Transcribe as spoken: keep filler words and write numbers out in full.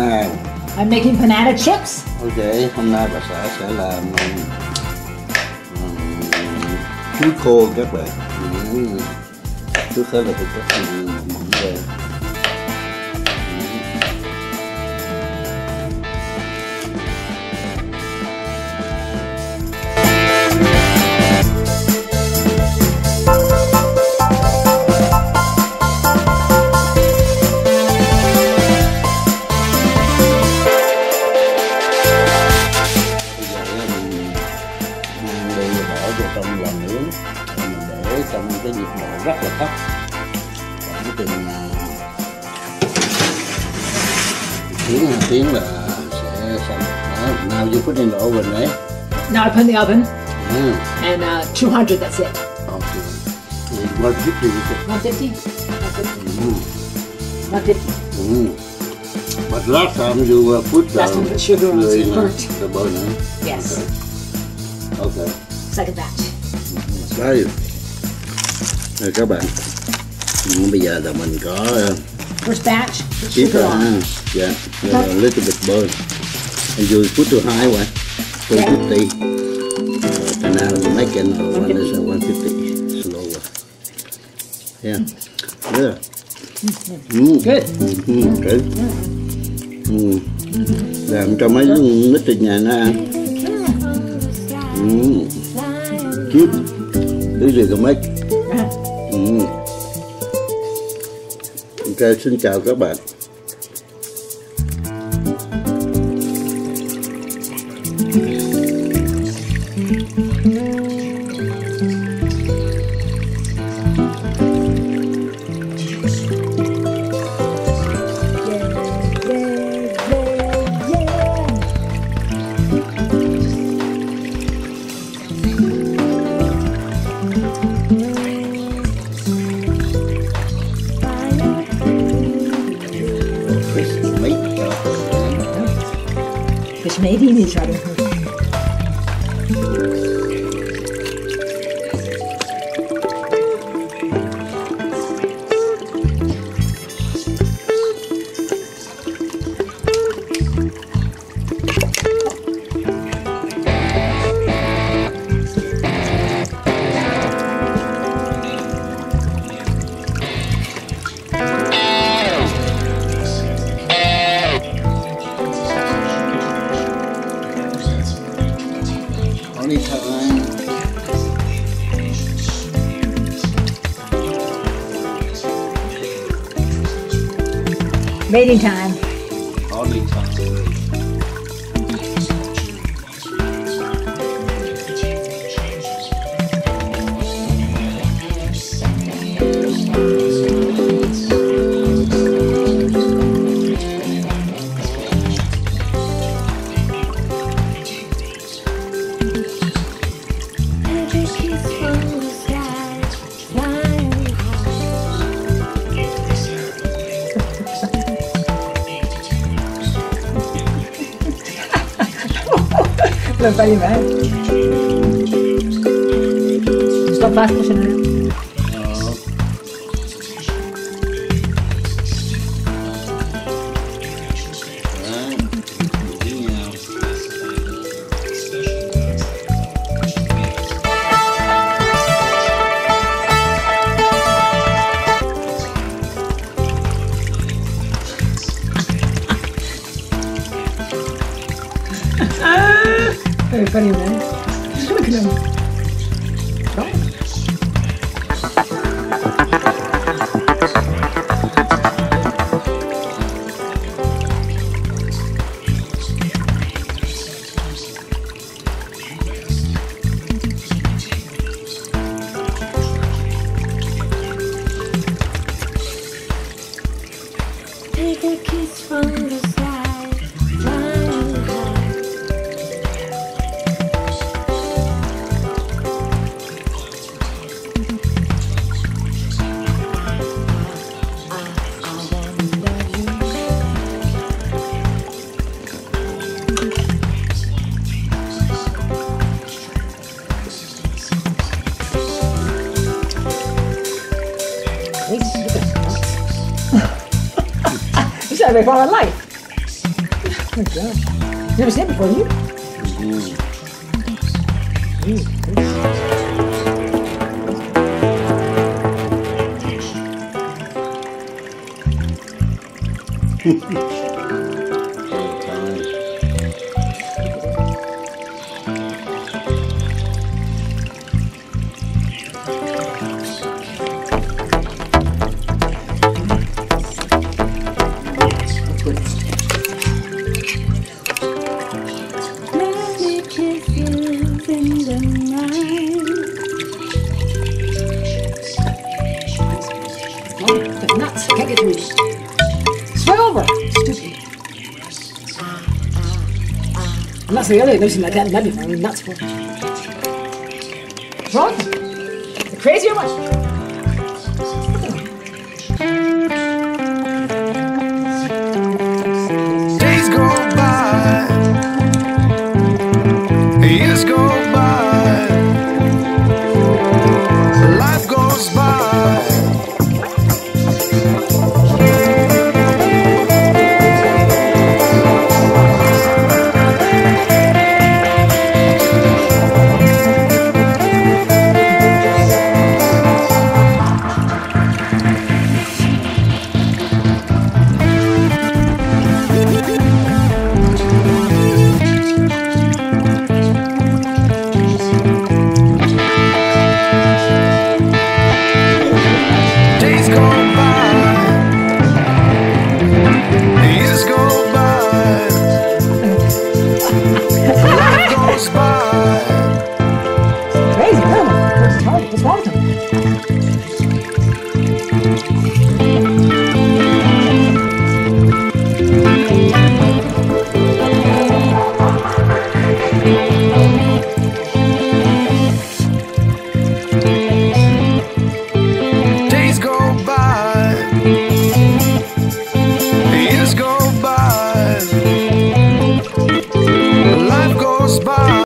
nào. I'm making banana chips. Ok, hôm nay bà xã sẽ làm um, chuối khô các bạn. Um, trước hết là tôi cắt mỏng ra. Trong lò nướng mình để trong cái nhiệt độ rất là thấp khoảng chừng tiếng hai tiếng là sẽ xong. Đó, now you put in the oven, right? Now I put in the oven. Mm. And uh, two hundred, that's it. Okay. one fifty. one fifty? one fifty. Mm. one fifty. Mm. But last time you uh, put the, last time the sugar on the, it burnt. The burner. Yes. Okay. Okay. Second batch. Đây, đây các bạn, bây giờ là mình có first batch, sugar on. Yeah, a little bit burn. And you put to high one, two fifty. Uh, and now we make it one is one fifty, slower. Yeah, yeah. Mm. Good. Mm, good. Mm. Làm cho mấy nít ở nhà nó ăn. Mm. Cute. This is a make. Mm. Ok, xin chào các bạn. Fish maybe needs rather. Only time. Mating time. Only time. Look funny, man. Stop fast pushing it. Very funny, man. Look at him. Go. Take a kiss from the sky, flying high. You said before my life. my God. You never seen it before, have you? Mm. Many kisses in the night. Oh, the nuts. I can't get through it. Swing over. Stupid. I'm not saying earlier, noticing like that in that before. I mean, nuts for. What's wrong? Is it crazy or what?